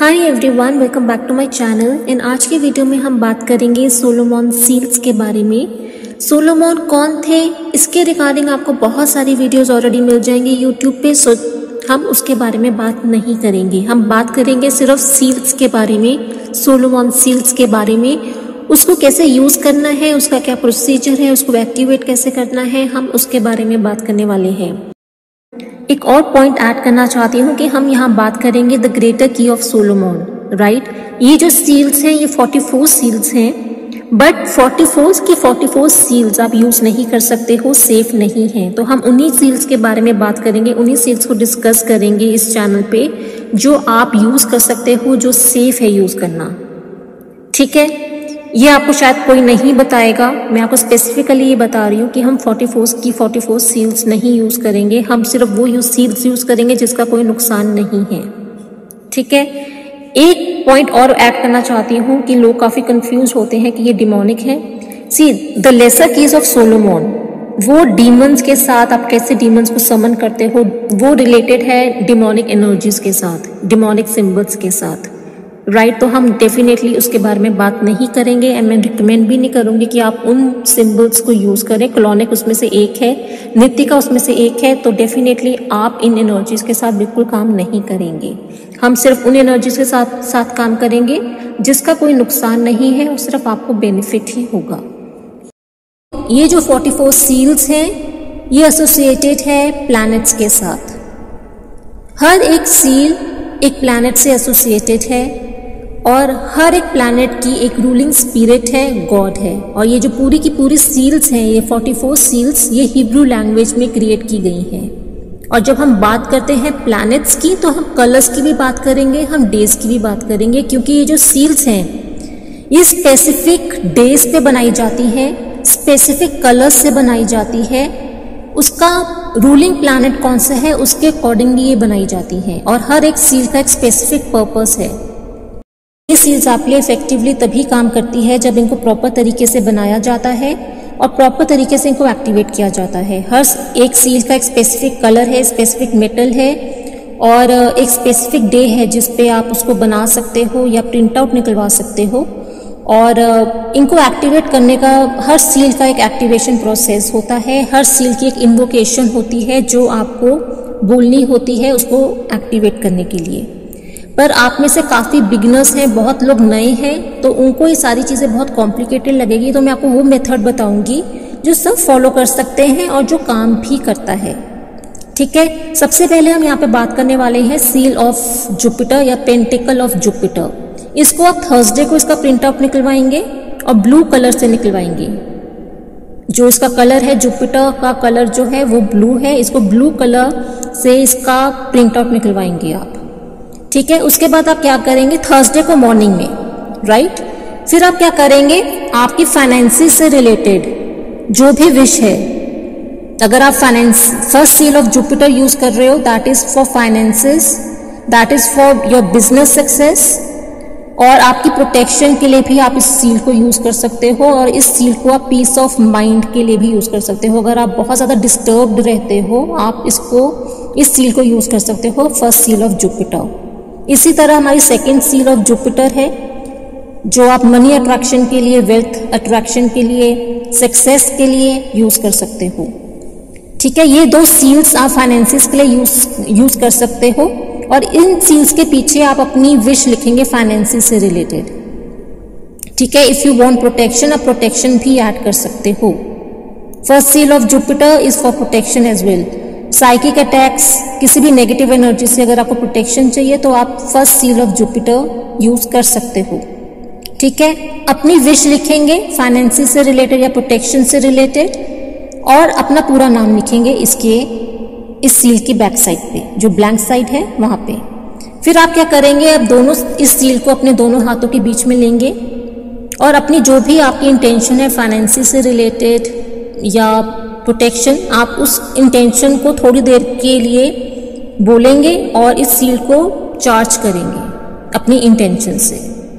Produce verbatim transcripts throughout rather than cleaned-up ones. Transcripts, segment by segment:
Hi everyone, welcome back to my channel. In आज के video में हम बात करेंगे सोलोमन सील्स के बारे में। सोलोमन कौन थे, इसके रिगार्डिंग आपको बहुत सारी वीडियोस ऑलरेडी मिल जाएंगे यूट्यूब पे, सो हम उसके बारे में बात नहीं करेंगे। हम बात करेंगे सिर्फ सील्स के बारे में, सोलोमन सील्स के बारे में। उसको कैसे यूज़ करना है, उसका क्या प्रोसीजर है, उसको एक्टिवेट कैसे करना है, हम उसके बारे में बात करने वाले हैं। एक और पॉइंट ऐड करना चाहती हूँ कि हम यहाँ बात करेंगे the greater key of Solomon, right. ये जो सील्स हैं ये चौवालीस सील्स हैं, बट चौवालीस की चौवालीस सील्स आप यूज़ नहीं कर सकते हो, सेफ नहीं है। तो हम उन्हीं सील्स के बारे में बात करेंगे, उन्हीं सील्स को डिस्कस करेंगे इस चैनल पे, जो आप यूज़ कर सकते हो, जो सेफ है यूज़ करना, ठीक है। ये आपको शायद कोई नहीं बताएगा, मैं आपको स्पेसिफिकली ये बता रही हूँ कि हम चौवालीस की चौवालीस सील्स नहीं यूज़ करेंगे। हम सिर्फ वो यूज सील्स यूज़ करेंगे जिसका कोई नुकसान नहीं है, ठीक है। एक पॉइंट और ऐड करना चाहती हूँ कि लोग काफ़ी कंफ्यूज होते हैं कि ये डिमोनिक है। See the lesser keys of Solomon, वो डीमंस के साथ आप कैसे डीमंस को समन करते हो, वो रिलेटेड है डिमोनिक एनर्जीज के साथ, डिमोनिक सिंबल्स के साथ, राइट right, तो हम डेफिनेटली उसके बारे में बात नहीं करेंगे एंड मैं रिकमेंड भी नहीं करूंगी कि आप उन सिंबल्स को यूज़ करें। क्लोनिक उसमें से एक है, नितिका उसमें से एक है, तो डेफिनेटली आप इन एनर्जीज के साथ बिल्कुल काम नहीं करेंगे। हम सिर्फ उन एनर्जीज के साथ साथ काम करेंगे जिसका कोई नुकसान नहीं है और सिर्फ आपको बेनिफिट ही होगा। ये जो चौवालीस सील्स हैं ये एसोसिएटेड है प्लैनेट्स के साथ। हर एक सील एक प्लैनेट से एसोसिएटेड है और हर एक प्लैनेट की एक रूलिंग स्पिरिट है, गॉड है। और ये जो पूरी की पूरी सील्स हैं, ये चौवालीस सील्स, ये हिब्रू लैंग्वेज में क्रिएट की गई हैं। और जब हम बात करते हैं प्लैनेट्स की तो हम कलर्स की भी बात करेंगे, हम डेज की भी बात करेंगे, क्योंकि ये जो सील्स हैं ये स्पेसिफिक डेज पे बनाई जाती है, स्पेसिफिक कलर्स से बनाई जाती है। उसका रूलिंग प्लैनेट कौन सा है उसके अकॉर्डिंगली ये बनाई जाती है और हर एक सील का एक स्पेसिफिक पर्पस है। ये सील्स आपके लिए इफेक्टिवली तभी काम करती है जब इनको प्रॉपर तरीके से बनाया जाता है और प्रॉपर तरीके से इनको एक्टिवेट किया जाता है। हर एक सील का एक स्पेसिफिक कलर है, स्पेसिफिक मेटल है और एक स्पेसिफिक डे है जिस पे आप उसको बना सकते हो या प्रिंट आउट निकलवा सकते हो। और इनको एक्टिवेट करने का, हर सील का एक एक्टिवेशन प्रोसेस होता है, हर सील की एक इन्वोकेशन होती है जो आपको बोलनी होती है उसको एक्टिवेट करने के लिए। पर आप में से काफ़ी बिगिनर्स हैं, बहुत लोग नए हैं, तो उनको ये सारी चीज़ें बहुत कॉम्प्लिकेटेड लगेगी, तो मैं आपको वो मेथड बताऊंगी जो सब फॉलो कर सकते हैं और जो काम भी करता है, ठीक है। सबसे पहले हम यहाँ पे बात करने वाले हैं सील ऑफ जुपिटर या पेंटिकल ऑफ जुपिटर। इसको आप थर्सडे को इसका प्रिंट आउट निकलवाएंगे और ब्लू कलर से निकलवाएंगे। जो इसका कलर है, जुपिटर का कलर जो है वो ब्लू है, इसको ब्लू कलर से इसका प्रिंट आउट निकलवाएंगे आप, ठीक है। उसके बाद आप क्या करेंगे, थर्सडे को मॉर्निंग में, राइट। फिर आप क्या करेंगे, आपकी फाइनेंसिस से रिलेटेड जो भी विश है, अगर आप finance first seal of Jupiter use कर रहे हो, that is for finances, that is for your business success, और आपकी प्रोटेक्शन के लिए भी आप इस सील को यूज कर सकते हो। और इस सील को आप पीस ऑफ माइंड के लिए भी यूज कर सकते हो। अगर आप बहुत ज्यादा डिस्टर्ब्ड रहते हो, आप इसको इस सील को यूज कर सकते हो, फर्स्ट सील ऑफ जुपिटर। इसी तरह हमारी सेकेंड सील ऑफ जुपिटर है जो आप मनी अट्रैक्शन के लिए, वेल्थ अट्रैक्शन के लिए, सक्सेस के लिए यूज कर सकते हो, ठीक है। ये दो सील्स आप फाइनेंसिस के लिए यूज यूज कर सकते हो और इन सील्स के पीछे आप अपनी विश लिखेंगे फाइनेंसिस से रिलेटेड, ठीक है। इफ यू वांट प्रोटेक्शन, आप प्रोटेक्शन भी ऐड कर सकते हो। First seal of Jupiter is for protection as well. Psychic attacks, किसी भी नेगेटिव एनर्जी से अगर आपको प्रोटेक्शन चाहिए तो आप first seal of Jupiter use कर सकते हो, ठीक है। अपनी विश लिखेंगे फाइनेंसिस से रिलेटेड या प्रोटेक्शन से रिलेटेड और अपना पूरा नाम लिखेंगे इसके इस सील की बैक साइड पे, जो ब्लैंक साइड है वहां पे। फिर आप क्या करेंगे, अब दोनों इस सील को अपने दोनों हाथों के बीच में लेंगे और अपनी जो भी आपकी इंटेंशन है फाइनेंसिस से रिलेटेड या प्रोटेक्शन, आप उस इंटेंशन को थोड़ी देर के लिए बोलेंगे और इस सील को चार्ज करेंगे अपनी इंटेंशन से,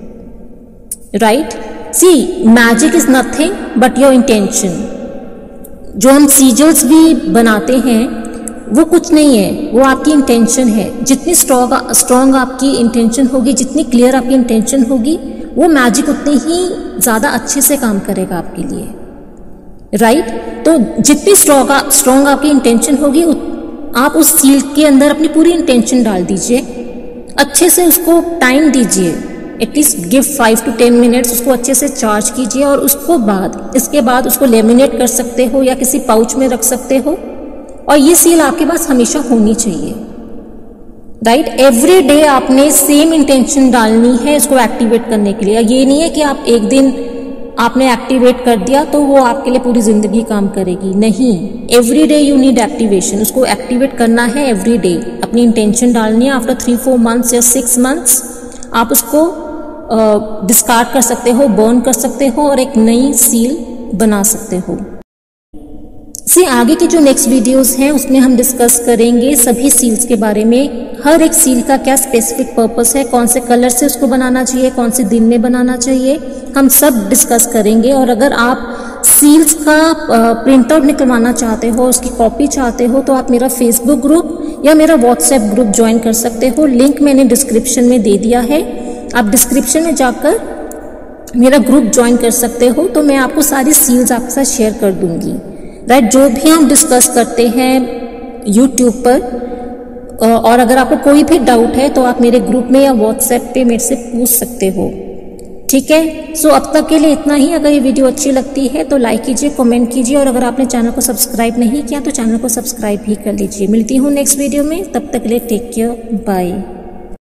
right. See magic is nothing but your intention. जो हम सीजल्स भी बनाते हैं वो कुछ नहीं है, वो आपकी इंटेंशन है। जितनी स्ट्रॉन्ग स्ट्रॉन्ग आपकी इंटेंशन होगी, जितनी क्लियर आपकी इंटेंशन होगी, वो मैजिक उतनी ही ज़्यादा अच्छे से काम करेगा आपके लिए, राइट right? तो जितनी स्ट्रॉन्ग स्ट्रॉन्ग आपकी इंटेंशन होगी, आप उस सील के अंदर अपनी पूरी इंटेंशन डाल दीजिए, अच्छे से उसको टाइम दीजिए, at least give five to ten minutes, उसको अच्छे से चार्ज कीजिए और उसको बाद इसके बाद उसको लेमिनेट कर सकते हो या किसी पाउच में रख सकते हो। और ये सील आपके पास हमेशा होनी चाहिए, राइट। एवरी डे आपने सेम इंटेंशन डालनी है इसको एक्टिवेट करने के लिए। ये नहीं है कि आप एक दिन आपने एक्टिवेट कर दिया तो वो आपके लिए पूरी जिंदगी काम करेगी, नहीं। Every day you need activation, उसको एक्टिवेट करना है एवरी डे, अपनी इंटेंशन डालनी है। आफ्टर थ्री फोर मंथ्स या सिक्स मंथ्स आप उसको डिस्कार्ड uh, कर सकते हो, बर्न कर सकते हो और एक नई सील बना सकते हो। सी आगे की जो नेक्स्ट वीडियोस हैं उसमें हम डिस्कस करेंगे सभी सील्स के बारे में, हर एक सील का क्या स्पेसिफिक पर्पस है, कौन से कलर से उसको बनाना चाहिए, कौन से दिन में बनाना चाहिए, हम सब डिस्कस करेंगे। और अगर आप सील्स का प्रिंट आउट निकलवाना चाहते हो, उसकी कॉपी चाहते हो, तो आप मेरा फेसबुक ग्रुप या मेरा व्हाट्सएप ग्रुप ज्वाइन कर सकते हो। लिंक मैंने डिस्क्रिप्शन में दे दिया है, आप डिस्क्रिप्शन में जाकर मेरा ग्रुप ज्वाइन कर सकते हो। तो मैं आपको सारी सील्स आपके साथ शेयर कर दूंगी, राइट। जो भी हम डिस्कस करते हैं यूट्यूब पर, और अगर आपको कोई भी डाउट है तो आप मेरे ग्रुप में या व्हाट्सएप पे मेरे से पूछ सकते हो, ठीक है। सो अब तक के लिए इतना ही। अगर ये वीडियो अच्छी लगती है तो लाइक कीजिए, कमेंट कीजिए, और अगर आपने चैनल को सब्सक्राइब नहीं किया तो चैनल को सब्सक्राइब भी कर लीजिए। मिलती हूँ नेक्स्ट वीडियो में, तब तक के लिए टेक केयर, बाय।